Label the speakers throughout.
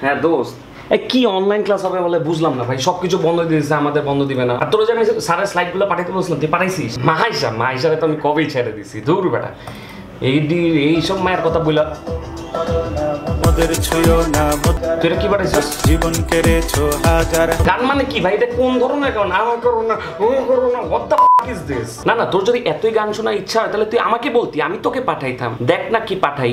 Speaker 1: হ্যাঁ দোস্ত, কি অনলাইন ক্লাস হবে বলে বুঝলাম না ভাই, সবকিছু বন্ধ দিয়ে দিচ্ছে, আমাদের বন্ধ দিবে না। আর তোর যে আমি স্যারের স্লাইডগুলো পাঠাইতে বলছিলাম, তুই পাঠাইছিস? মাহাইসারে তো আমি কবেই ছেড়ে দিছি, দূর বেটা। এইসব মায়ের কথা বইলা কি পাঠাইছিস? জীবন কেড়েছো হাজার। গান মানে কি ভাই? এটা কোন ধরনের গান? আমার করো না, ও করো না, what the fuck is this? না তোর যদি এতই গান শোনার ইচ্ছা হয় তাহলে তুই আমাকে বলতি, আমি তোকে পাঠাইতাম। দেখ না কি পাঠাই।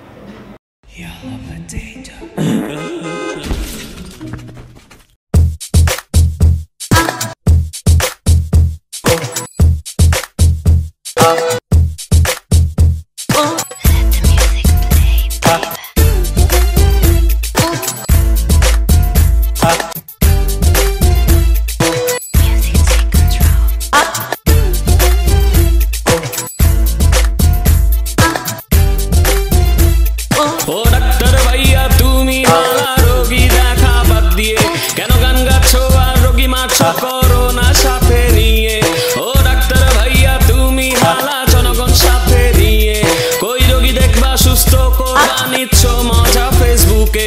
Speaker 2: ও ডাক্তার ভাইয়া তুমি মালা রোগী দেখা বাদ দিয়ে কেন গান গাচ্ছো আর রোগী মারছো করোনা সাথে নিয়ে? ও ডাক্তার ভাইয়া তুমি মালা জনগণ সাথে নিয়ে কই রোগী দেখবা সুস্থ করবা নিচ্ছ মজা ফেসবুকে।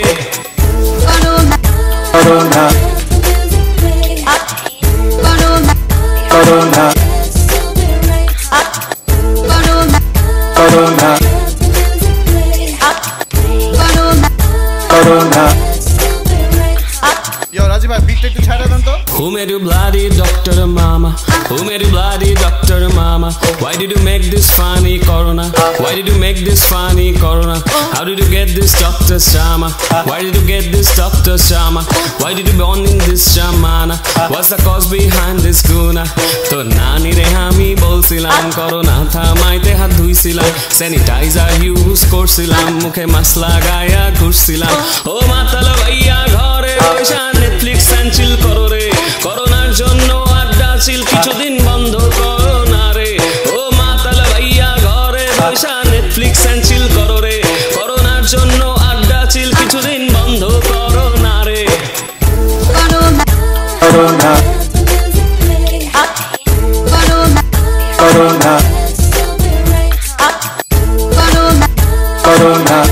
Speaker 2: করোনা করোনা করোনা
Speaker 3: Yo, Raji bhai, beat ekটু ছাড়া দেন তো।
Speaker 2: Who made you bloody doctor mama? Who made you bloody doctor mama? Why did you make this funny corona? Why did you make this funny corona? How did you get this Dr. Shama? Why did you get this Dr. Shama? Why did you born in this shamana? What's the cause behind this guna? তো নানি রে আমি বলছিলাম corona থামাইতে হাত ধুইছিলাম, sanitiser use করছিলাম, মুখে mask লাগায়া ঘুরছিলাম। ও মাতাল ভাইয়া ঘরে বসে নেটফ্লিক্স এন্ড চিল করো রে, করোনার জন্য আড্ডা চিল কিছুদিন বন্ধ করো না রে। ও মাতাল ভাইয়া ঘরে বসে নেটফ্লিক্স এন্ড চিল করো রে, করোনার জন্য আড্ডা চিল কিছুদিন বন্ধ করো না রে। করোনা করোনা করোনা